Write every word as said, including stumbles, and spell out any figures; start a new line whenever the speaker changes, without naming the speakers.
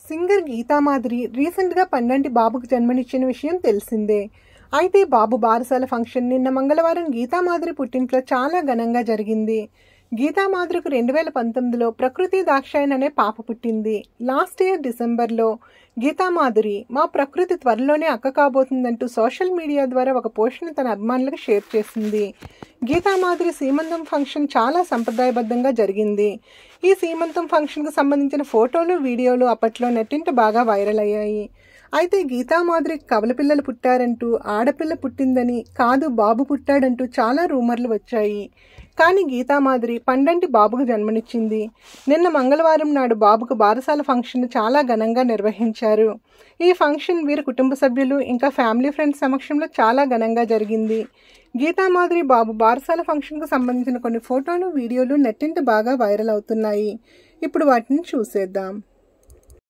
Singer Geetha Madhuri రీసెంట్గా పండంటి బాబుకు జన్మనిచ్చిన విషయం తెలిసిందే. అయితే బాబు బారసాల ఫంక్షన్ నిన్న మంగళవారం గీతామాధురి పుట్టింట్లో చాలా ఘనంగా జరిగింది. గీతామాధురికి రెండు వేల పంతొమ్మిదిలో ప్రకృతి దాక్షాయన్ అనే పాప పుట్టింది. లాస్ట్ ఇయర్ డిసెంబర్లో గీతామాధురి మా ప్రకృతి త్వరలోనే అక్క కాబోతుందంటూ సోషల్ మీడియా ద్వారా ఒక పోస్ట్ని తన అభిమానులకు షేర్ చేసింది. గీతామాధురి సీమంతం ఫంక్షన్ చాలా సంప్రదాయబద్ధంగా జరిగింది. ఈ సీమంతం ఫంక్షన్కు సంబంధించిన ఫోటోలు, వీడియోలు అప్పట్లో నెట్టింట బాగా వైరల్ అయ్యాయి. అయితే గీతామాధురికి కవల పిల్లలు పుట్టారంటూ, ఆడపిల్ల పుట్టిందని, కాదు బాబు పుట్టాడంటూ చాలా రూమర్లు వచ్చాయి. కానీ గీతామాధురి పండంటి బాబుకు జన్మనిచ్చింది. నిన్న మంగళవారం నాడు బాబుకు బారసాల ఫంక్షన్ చాలా ఘనంగా నిర్వహించారు. ఈ ఫంక్షన్ వీరి కుటుంబ సభ్యులు ఇంకా ఫ్యామిలీ ఫ్రెండ్స్ సమక్షంలో చాలా ఘనంగా జరిగింది. గీతామాధురి బాబు బారసాల ఫంక్షన్కు సంబంధించిన కొన్ని ఫోటోలు, వీడియోలు నెట్టింట బాగా వైరల్ అవుతున్నాయి. ఇప్పుడు వాటిని చూసేద్దాం.